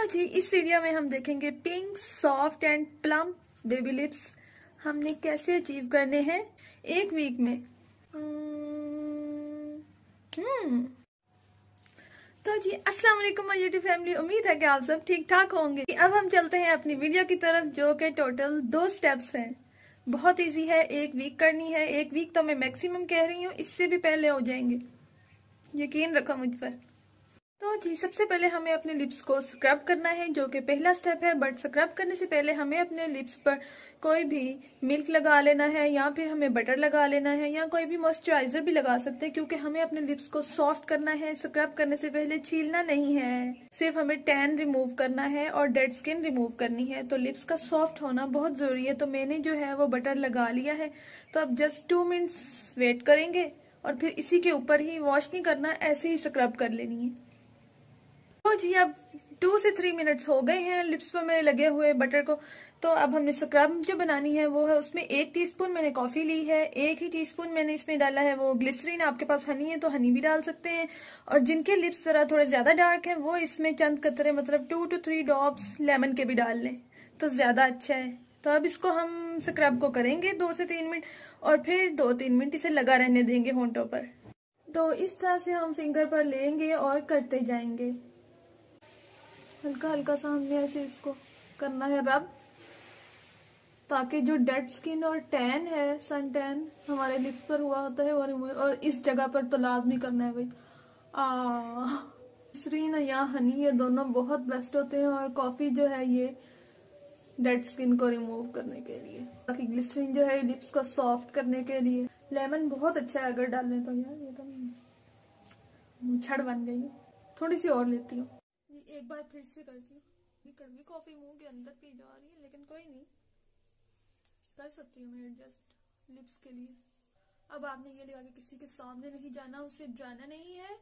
तो जी इस वीडियो में हम देखेंगे pink soft and plum baby lips हमने कैसे अचीव करने हैं एक वीक में। तो जी अस्सलाम वालेकुम माय यूट्यूब फैमिली, उम्मीद है कि आप सब ठीक ठाक होंगे। अब हम चलते हैं अपनी वीडियो की तरफ, जो कि टोटल 2 स्टेप्स हैं। बहुत इजी है, एक वीक करनी है। एक वीक तो मैं मैक्सिमम कह रही हूँ, इससे भी पहले हो जाएंगे, यकीन रखो मुझ पर। तो जी सबसे पहले हमें अपने लिप्स को स्क्रब करना है, जो कि पहला स्टेप है। बट स्क्रब करने से पहले हमें अपने लिप्स पर कोई भी मिल्क लगा लेना है, या फिर हमें बटर लगा लेना है, या कोई भी मॉइस्चराइजर भी लगा सकते हैं, क्योंकि हमें अपने लिप्स को सॉफ्ट करना है। स्क्रब करने से पहले छीलना नहीं है, सिर्फ हमें टैन रिमूव करना है और डेड स्किन रिमूव करनी है। तो लिप्स का सॉफ्ट होना बहुत जरूरी है। तो मैंने जो है वो बटर लगा लिया है। तो अब जस्ट 2 मिनट्स वेट करेंगे और फिर इसी के ऊपर ही, वॉश नहीं करना, ऐसे ही स्क्रब कर लेनी है। तो जी अब 2 से 3 मिनट्स हो गए हैं लिप्स पर मेरे लगे हुए बटर को। तो अब हमने स्क्रब जो बनानी है वो है, उसमें 1 टीस्पून मैंने कॉफी ली है, 1 ही टीस्पून मैंने इसमें डाला है वो ग्लिसरीन। आपके पास हनी है तो हनी भी डाल सकते हैं। और जिनके लिप्स जरा थोड़े ज्यादा डार्क हैं वो इसमें चंद कतरे, मतलब 2 to 3 ड्रॉप्स लेमन के भी डाल लें तो ज्यादा अच्छा है। तो अब इसको हम स्क्रब को करेंगे 2 से 3 मिनट, और फिर 2-3 मिनट इसे लगा रहने देंगे होंठों पर। तो इस तरह से हम फिंगर पर लेंगे और करते जाएंगे, हल्का हल्का सा हमने ऐसे इसको करना है रब, ताकि जो डेड स्किन और टैन है, सन टैन हमारे लिप्स पर हुआ होता है और इस जगह पर तो लाजमी करना है भाई। ग्लिसरीन या हनी, ये दोनों बहुत बेस्ट होते हैं, और कॉफी जो है ये डेड स्किन को रिमूव करने के लिए, बाकी ग्लिसरीन जो है लिप्स को सॉफ्ट करने के लिए। लेमन बहुत अच्छा है अगर डालें तो। यार ये तो छड़ बन गई, थोड़ी सी और लेती हूँ। एक बार फिर से करती हूँ। कड़वी कॉफी मुंह के अंदर पी जा रही है, लेकिन कोई नहीं, कर सकती हूँ मैं एडजस्ट लिप्स के लिए। अब आपने ये लगा के किसी के सामने नहीं जाना, उसे जाना नहीं है,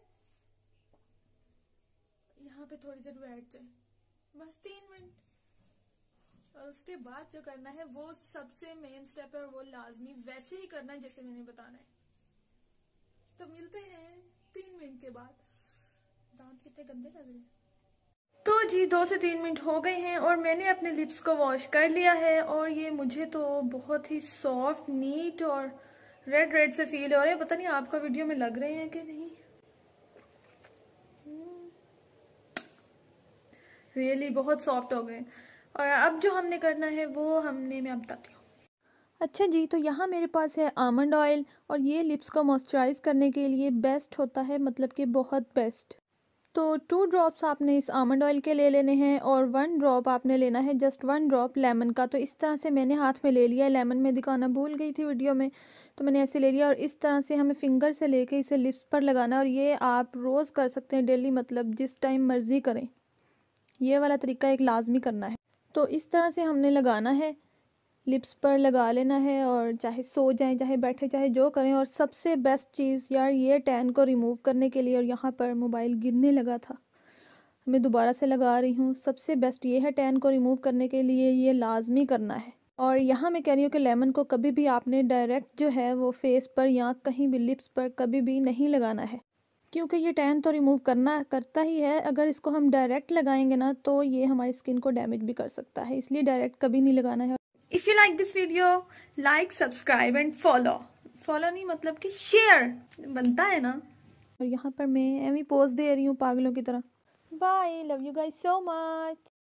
यहाँ पे थोड़ी देर बैठ जाए, बस 3 मिनट। और उसके बाद जो करना है वो सबसे मेन स्टेप है, वो लाजमी वैसे ही करना है जैसे मैंने बताना है। तो मिलते हैं 3 मिनट के बाद। दांत कितने गंदे लग रहे हैं। तो जी 2 से 3 मिनट हो गए हैं और मैंने अपने लिप्स को वॉश कर लिया है, और ये मुझे तो बहुत ही सॉफ्ट, नीट और रेड रेड से फील हो रहे हैं। पता नहीं आपका वीडियो में लग रहे हैं कि नहीं। रियली बहुत सॉफ्ट हो गए। और अब जो हमने करना है वो मैं बताती हूँ। अच्छा जी, तो यहाँ मेरे पास है आमंड ऑयल, और ये लिप्स को मॉइस्चराइज करने के लिए बेस्ट होता है, मतलब कि बहुत बेस्ट। तो 2 ड्रॉप्स आपने इस आमंड ऑयल के ले लेने हैं, और 1 ड्रॉप आपने लेना है, जस्ट 1 ड्रॉप लेमन का। तो इस तरह से मैंने हाथ में ले लिया है। लेमन में दिखाना भूल गई थी वीडियो में, तो मैंने ऐसे ले लिया, और इस तरह से हमें फिंगर से लेके इसे लिप्स पर लगाना। और ये आप रोज़ कर सकते हैं, डेली, मतलब जिस टाइम मर्जी करें। ये वाला तरीका एक लाजमी करना है। तो इस तरह से हमने लगाना है, लिप्स पर लगा लेना है, और चाहे सो जाएं, चाहे बैठे, चाहे जो करें। और सबसे बेस्ट चीज़ यार, ये टैन को रिमूव करने के लिए, और यहाँ पर मोबाइल गिरने लगा था, मैं दोबारा से लगा रही हूँ, सबसे बेस्ट ये है टैन को रिमूव करने के लिए, ये लाजमी करना है। और यहाँ मैं कह रही हूँ कि लेमन को कभी भी आपने डायरेक्ट जो है वो फेस पर या कहीं भी लिप्स पर कभी भी नहीं लगाना है, क्योंकि ये टैन तो रिमूव करता ही है। अगर इसको हम डायरेक्ट लगाएंगे ना तो ये हमारी स्किन को डैमेज भी कर सकता है, इसलिए डायरेक्ट कभी नहीं लगाना है। If you like this video, like, subscribe and follow नहीं मतलब कि शेयर बनता है ना। और यहाँ पर मैं एवी पोज दे रही हूँ पागलों की तरह। Bye, love you guys so much.